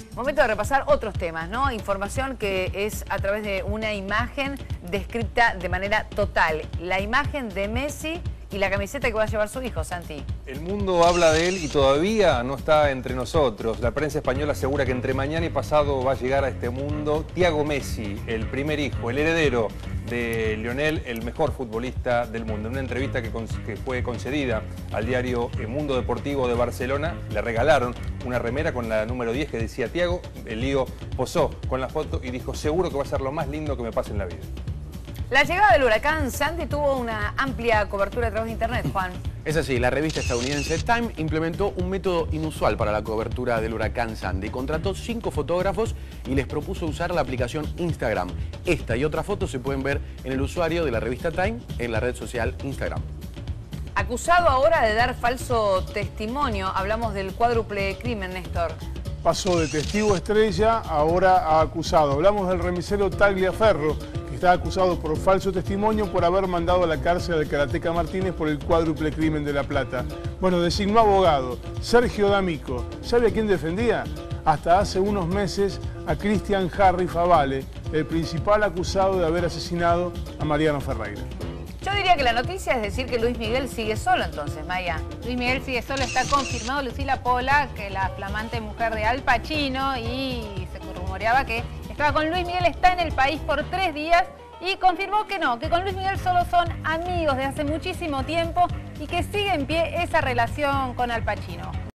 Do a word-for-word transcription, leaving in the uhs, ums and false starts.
Momento de repasar otros temas, ¿no? Información que es a través de una imagen descrita de manera total. La imagen de Messi y la camiseta que va a llevar su hijo, Santi. El mundo habla de él y todavía no está entre nosotros. La prensa española asegura que entre mañana y pasado va a llegar a este mundo Thiago Messi, el primer hijo, el heredero de Lionel, el mejor futbolista del mundo. En una entrevista que, que fue concedida al diario El Mundo Deportivo de Barcelona, le regalaron una remera con la número diez que decía Thiago. El lío posó con la foto y dijo: seguro que va a ser lo más lindo que me pase en la vida. La llegada del huracán Sandy tuvo una amplia cobertura a través de internet, Juan. Es así, la revista estadounidense Time implementó un método inusual para la cobertura del huracán Sandy. Contrató cinco fotógrafos y les propuso usar la aplicación Instagram. Esta y otras fotos se pueden ver en el usuario de la revista Time en la red social Instagram. Acusado ahora de dar falso testimonio, hablamos del cuádruple crimen, Néstor. Pasó de testigo estrella, ahora a acusado. Hablamos del remisero Tagliaferro, que está acusado por falso testimonio por haber mandado a la cárcel al karateca Martínez por el cuádruple crimen de La Plata. Bueno, designó abogado, Sergio D'Amico. ¿Sabe a quién defendía? Hasta hace unos meses a Cristian Harry Favale, el principal acusado de haber asesinado a Mariano Ferreira. Yo diría que la noticia es decir que Luis Miguel sigue solo entonces, Maya. Luis Miguel sigue solo, está confirmado Lucila Pola, que la flamante mujer de Al Pacino, y se rumoreaba que estaba con Luis Miguel, está en el país por tres días y confirmó que no, que con Luis Miguel solo son amigos de hace muchísimo tiempo y que sigue en pie esa relación con Al Pacino.